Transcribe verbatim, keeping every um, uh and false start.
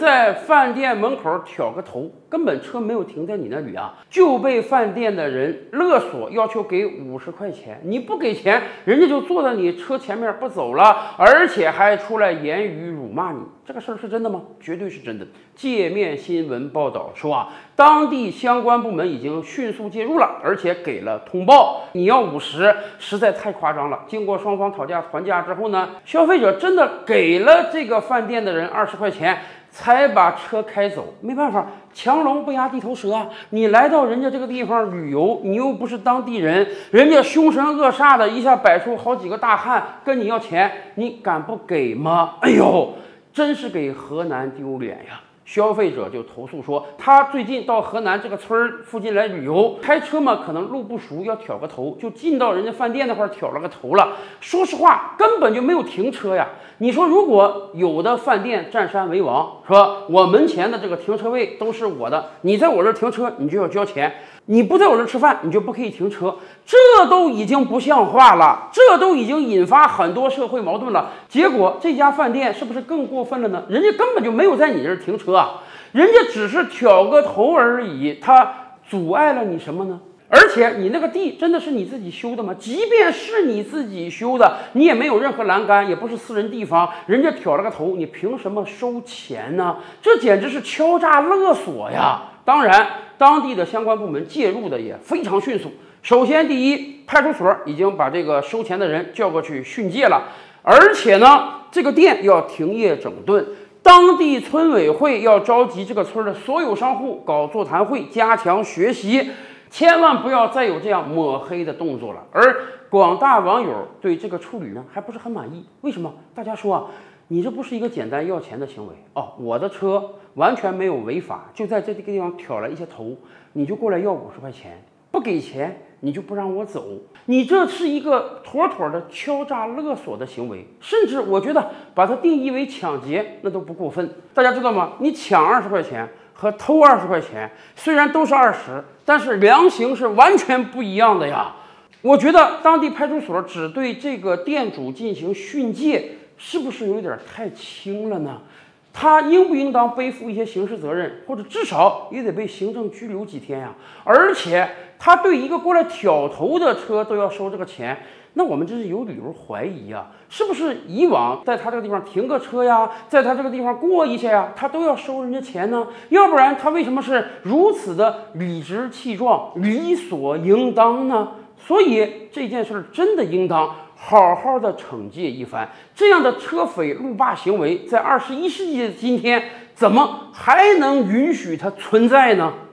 在饭店门口挑个头，根本车没有停在你那里啊，就被饭店的人勒索，要求给五十块钱。你不给钱，人家就坐在你车前面不走了，而且还出来言语辱骂你。这个事儿是真的吗？绝对是真的。界面新闻报道说啊，当地相关部门已经迅速介入了，而且给了通报。你要五十，实在太夸张了。经过双方讨价还价之后呢，消费者真的给了这个饭店的人二十块钱，才把车开走。没办法，强龙不压地头蛇啊！你来到人家这个地方旅游，你又不是当地人，人家凶神恶煞的，一下摆出好几个大汉跟你要钱，你敢不给吗？哎呦，真是给河南丢脸呀！消费者就投诉说，他最近到河南这个村儿附近来旅游，开车嘛，可能路不熟，要挑个头，就进到人家饭店那块儿挑了个头了。说实话，根本就没有停车呀。你说，如果有的饭店占山为王，说我门前的这个停车位都是我的，你在我这儿停车，你就要交钱；你不在我这儿吃饭，你就不可以停车。这都已经不像话了，这都已经引发很多社会矛盾了。结果这家饭店是不是更过分了呢？人家根本就没有在你这儿停车啊，人家只是挑个头而已，他阻碍了你什么呢？而且你那个地真的是你自己修的吗？即便是你自己修的，你也没有任何栏杆，也不是私人地方，人家挑了个头，你凭什么收钱呢？这简直是敲诈勒索呀！当然，当地的相关部门介入的也非常迅速。首先，第一，派出所已经把这个收钱的人叫过去训诫了，而且呢，这个店要停业整顿。当地村委会要召集这个村的所有商户搞座谈会，加强学习。千万不要再有这样抹黑的动作了。而广大网友对这个处理呢，还不是很满意。为什么？大家说啊，你这不是一个简单要钱的行为哦，我的车完全没有违法，就在这个地方挑了一些头，你就过来要五十块钱，不给钱你就不让我走，你这是一个妥妥的敲诈勒索的行为，甚至我觉得把它定义为抢劫那都不过分。大家知道吗？你抢二十块钱和偷二十块钱，虽然都是二十，但是量刑是完全不一样的呀。我觉得当地派出所只对这个店主进行训诫，是不是有点太轻了呢？他应不应当背负一些刑事责任，或者至少也得被行政拘留几天呀？而且他对一个过来挑头的车都要收这个钱，那我们真是有理由怀疑啊，是不是以往在他这个地方停个车呀，在他这个地方过一下呀，他都要收人家钱呢？要不然他为什么是如此的理直气壮、理所应当呢？所以这件事真的应当好好的惩戒一番。这样的车匪路霸行为，在二十一世纪的今天，怎么还能允许它存在呢？